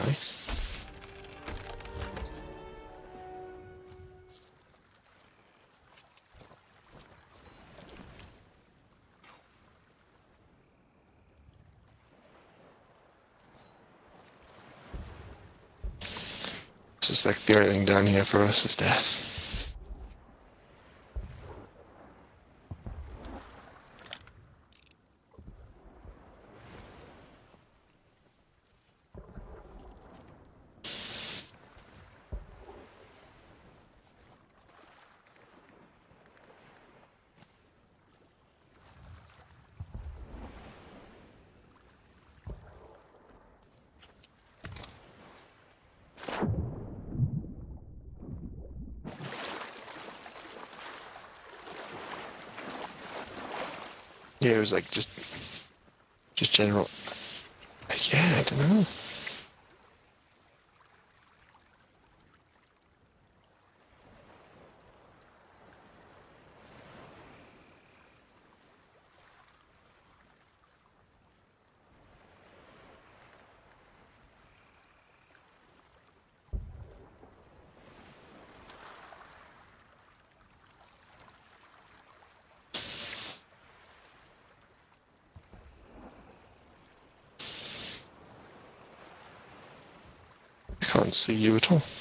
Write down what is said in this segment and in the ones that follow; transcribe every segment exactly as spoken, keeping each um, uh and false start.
nice. I suspect the only thing down here for us is death. Yeah, it was like just, just general. Yeah, I don't know. I can't see you at all.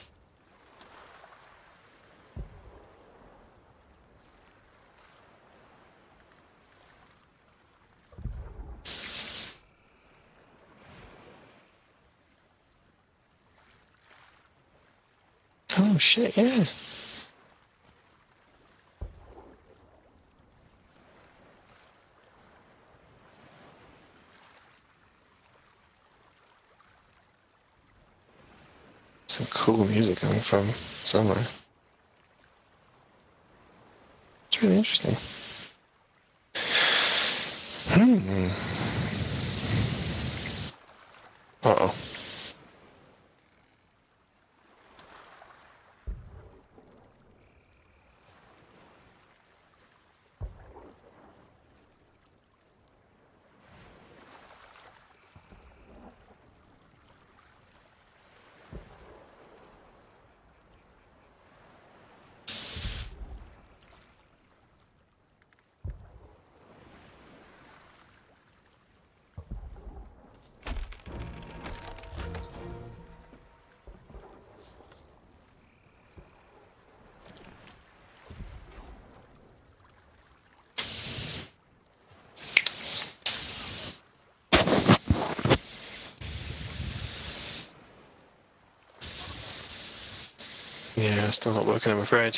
Oh shit, yeah. Some cool music coming from somewhere. It's really interesting. Hmm. Uh-oh. Yeah, still not working, I'm afraid.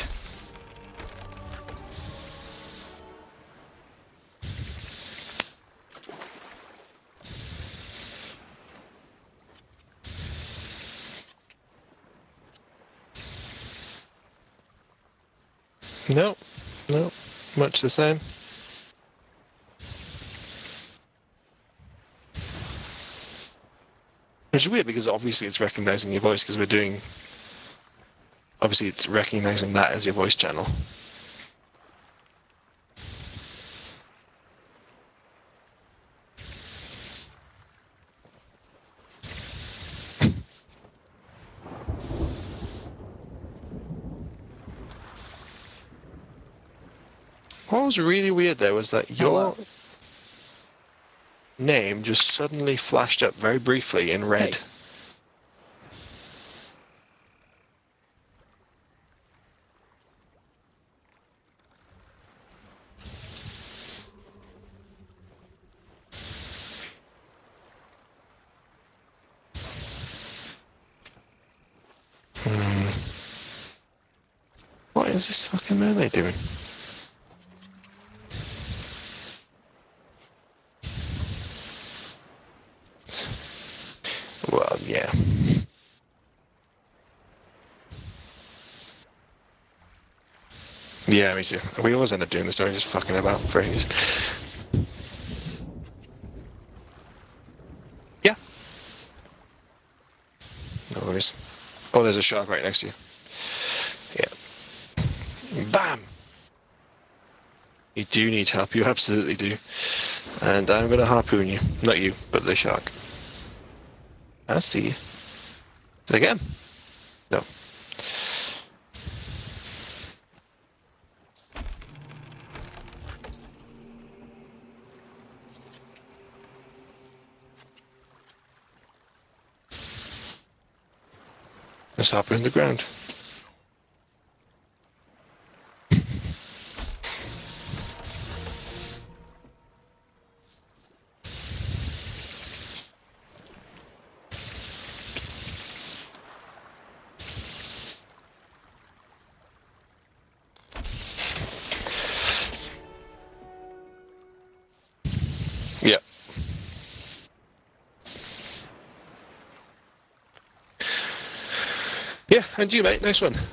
No, no, much the same. Which is weird because obviously it's recognizing your voice because we're doing. Obviously, it's recognizing that as your voice channel. What was really weird there was that your Hello. name just suddenly flashed up very briefly in red. Hey. Hmm. What is this fucking melee doing? Well, yeah. Yeah, me too. We always end up doing the story just fucking about for ages. Yeah. No worries. Oh, there's a shark right next to you. Yeah. Bam! You do need help, you absolutely do. And I'm gonna harpoon you. Not you, but the shark. I see. Again? No. Let's hop her in the ground. Yep. Yeah, and you, mate. Nice one.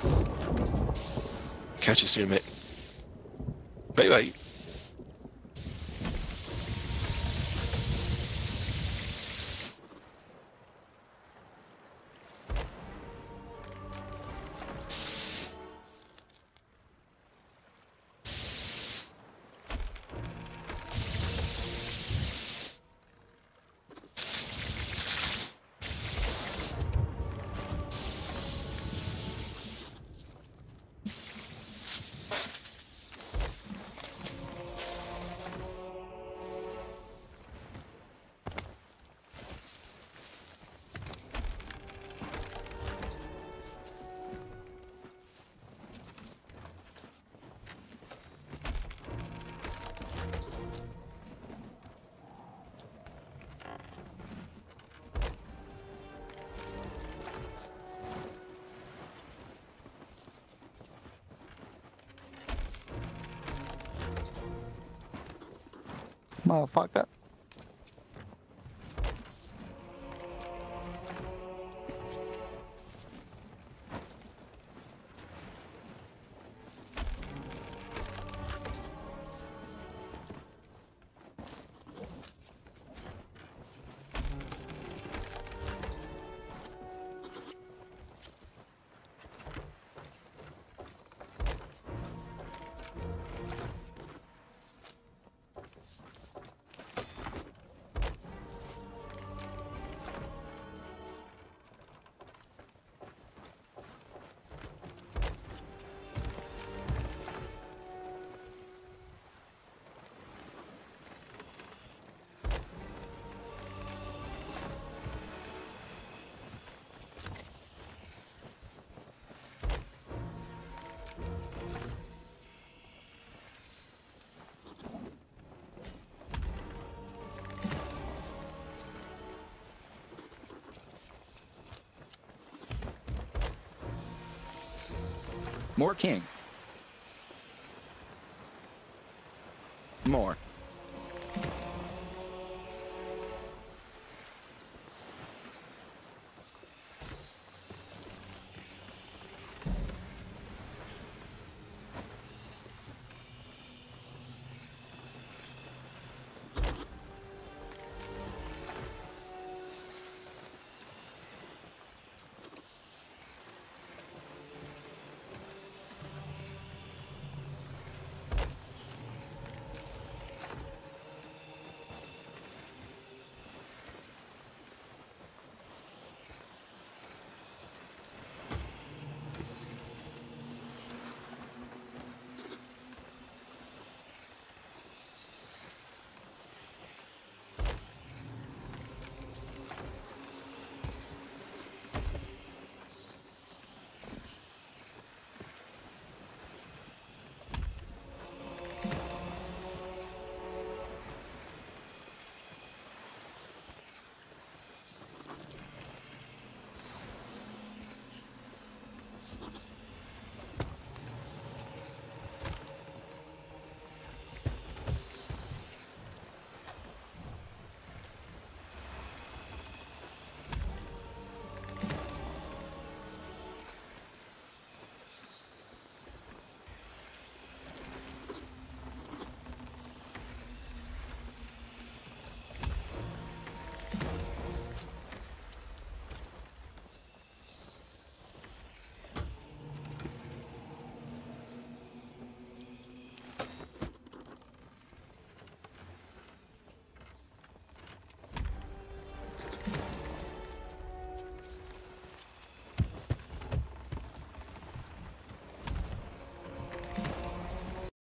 Catch you soon, mate. Bye-bye. Motherfucker. More king. More.